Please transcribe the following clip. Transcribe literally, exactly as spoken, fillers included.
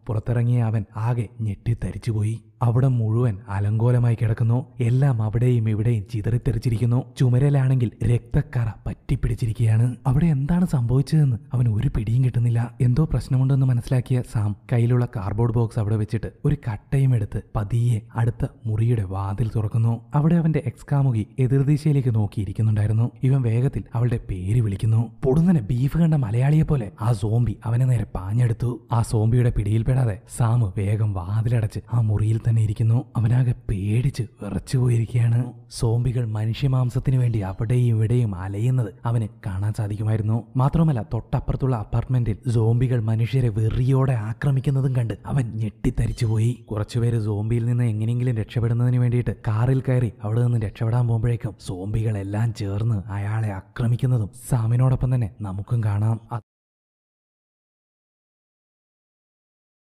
പുറത്തിറങ്ങിയ അവൻ ആകെ ഞെട്ടിത്തരിച്ചുപോയി. അവിടെ മുഴുവൻ അലങ്കോലമായി കിടക്കുന്നു. എല്ലാം അവിടെയും ഇവിടെയും ചിതറിത്തെറിച്ചിരിക്കുന്നു. ചുമരലാണെങ്കിൽ രക്തക്കറ പറ്റിപ്പിടിച്ചിരിക്കുകയാണ്. അവിടെ എന്താണ് സംഭവിച്ചതെന്ന് അവൻ ഒരു പിടിയും കിട്ടുന്നില്ല. എന്തോ പ്രശ്നമുണ്ടെന്ന് മനസ്സിലാക്കിയ സാം കയ്യിലുള്ള കാർഡ്ബോർഡ് ബോക്സ് അവിടെ വെച്ചിട്ട് ഒരു കട്ടയും എടുത്ത് പതിയെ അടുത്ത മുറിയുടെ വാതിൽ തുറക്കുന്നു. അവിടെ അവന്റെ എക്സ് കാമുകി എതിർദിശയിലേക്ക് നോക്കിയിരിക്കുന്നുണ്ടായിരുന്നു. ഇവൻ വേഗത്തിൽ അവളുടെ പേര് വിളിക്കുന്നു. പൊടുന്നനെ ബീഫ് കണ്ട മലയാളിയെ പോലെ ആ സോംബി അവനെ നേരെ പാഞ്ഞെടുത്തു. ആ സോംബിയുടെ പിടിയിൽപ്പെടാതെ സാം വേഗം വാതിലടച്ച് ആ മുറിയിൽ തന്നെ ഇരിക്കുന്നു. അവനാകെ പേടിച്ച് വിറച്ചുപോയിരിക്കുകയാണ്. സോംബികൾ മനുഷ്യമാംസത്തിന് വേണ്ടി അവിടെയും ഇവിടെയും അലയുന്നത് അവന് കാണാൻ സാധിക്കുമായിരുന്നു. മാത്രമല്ല തൊട്ടപ്പുറത്തുള്ള അപ്പാർട്ട്മെന്റിൽ സോംബികൾ മനുഷ്യരെ വെറിയോടെ ആക്രമിക്കുന്നതും കണ്ട് അവൻ ഞെട്ടിത്തരിച്ചുപോയി. കുറച്ചുപേര് സോംബിയിൽ നിന്ന് എങ്ങനെയെങ്കിലും രക്ഷപ്പെടുന്നതിന് വേണ്ടിയിട്ട് കാറിൽ കയറി അവിടെ നിന്ന് രക്ഷപ്പെടാൻ പോകുമ്പോഴേക്കും സോംബികളെല്ലാം ചേർന്ന് അയാളെ ആക്രമിക്കുന്നതും സാമിനോടൊപ്പം തന്നെ നമുക്കും കാണാം.